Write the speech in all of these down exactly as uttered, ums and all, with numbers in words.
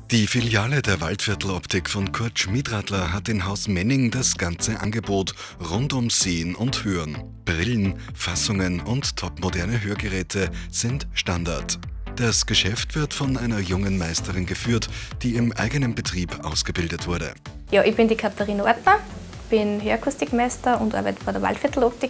Die Filiale der Waldviertel Optik von Kurt Schmidradler hat in Haus Menning das ganze Angebot rund um Sehen und Hören. Brillen, Fassungen und topmoderne Hörgeräte sind Standard. Das Geschäft wird von einer jungen Meisterin geführt, die im eigenen Betrieb ausgebildet wurde. Ja, ich bin die Katharina Ortner, bin Hörakustikmeister und arbeite bei der Waldviertel Optik.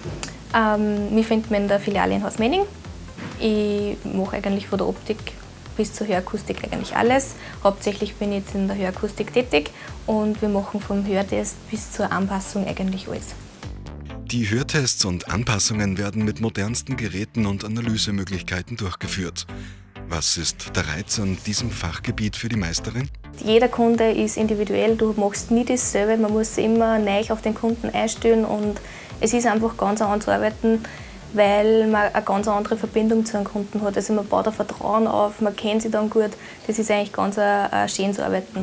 Ähm, mich findet man in der Filiale in Haus Menning. Ich mache eigentlich von der Optik bis zur Hörakustik eigentlich alles. Hauptsächlich bin ich jetzt in der Hörakustik tätig und wir machen vom Hörtest bis zur Anpassung eigentlich alles. Die Hörtests und Anpassungen werden mit modernsten Geräten und Analysemöglichkeiten durchgeführt. Was ist der Reiz an diesem Fachgebiet für die Meisterin? Jeder Kunde ist individuell, du machst nie dasselbe, man muss sich immer neu auf den Kunden einstellen und es ist einfach ganz anders zu arbeiten, weil man eine ganz andere Verbindung zu einem Kunden hat. Also man baut ein Vertrauen auf, man kennt sich dann gut. Das ist eigentlich ganz ein, ein schönes Arbeiten.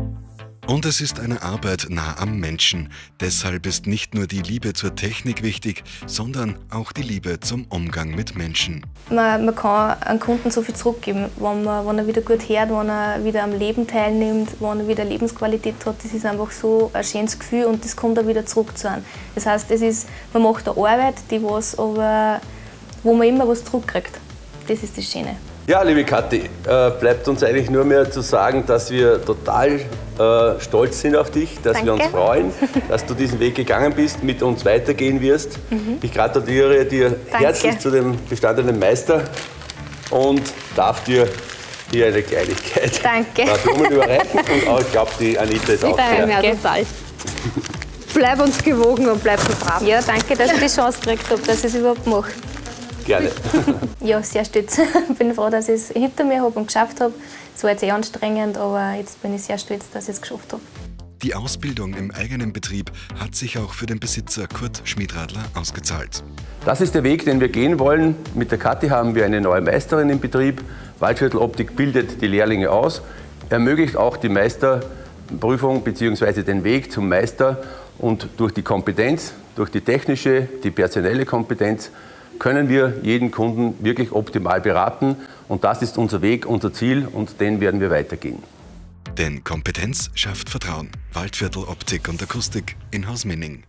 Und es ist eine Arbeit nah am Menschen. Deshalb ist nicht nur die Liebe zur Technik wichtig, sondern auch die Liebe zum Umgang mit Menschen. Man, man kann einem Kunden so viel zurückgeben, wenn, man, wenn er wieder gut hört, wenn er wieder am Leben teilnimmt, wenn er wieder Lebensqualität hat. Das ist einfach so ein schönes Gefühl und das kommt dann wieder zurück zu einem. Das heißt, es ist, man macht eine Arbeit, die was, aber, wo man immer was zurückkriegt. Das ist das Schöne. Ja, liebe Kathi, äh, bleibt uns eigentlich nur mehr zu sagen, dass wir total äh, stolz sind auf dich, dass Danke. wir uns freuen, dass du diesen Weg gegangen bist, mit uns weitergehen wirst. Mhm. Ich gratuliere dir Danke. herzlich zu dem bestandenen Meister und darf dir hier eine Kleinigkeit Danke. nach Blumen überreichen. Und auch, ich glaube, die Anita ist auch sehr. Ja, total. Bleib uns gewogen und bleib so brav. Ja, danke, dass ich die Chance gekriegt habe, dass ich es überhaupt mache. Gerne. Ja, sehr stolz. Ich bin froh, dass ich es hinter mir habe und geschafft habe. Es war jetzt sehr anstrengend, aber jetzt bin ich sehr stolz, dass ich es geschafft habe. Die Ausbildung im eigenen Betrieb hat sich auch für den Besitzer Kurt Schmidradler ausgezahlt. Das ist der Weg, den wir gehen wollen. Mit der Kathi haben wir eine neue Meisterin im Betrieb. Waldviertel Optik bildet die Lehrlinge aus, ermöglicht auch die Meisterprüfung bzw. den Weg zum Meister. Und durch die Kompetenz, durch die technische, die personelle Kompetenz, können wir jeden Kunden wirklich optimal beraten. Und das ist unser Weg, unser Ziel und den werden wir weitergehen. Denn Kompetenz schafft Vertrauen. Waldviertel Optik und Akustik in Haus Menning.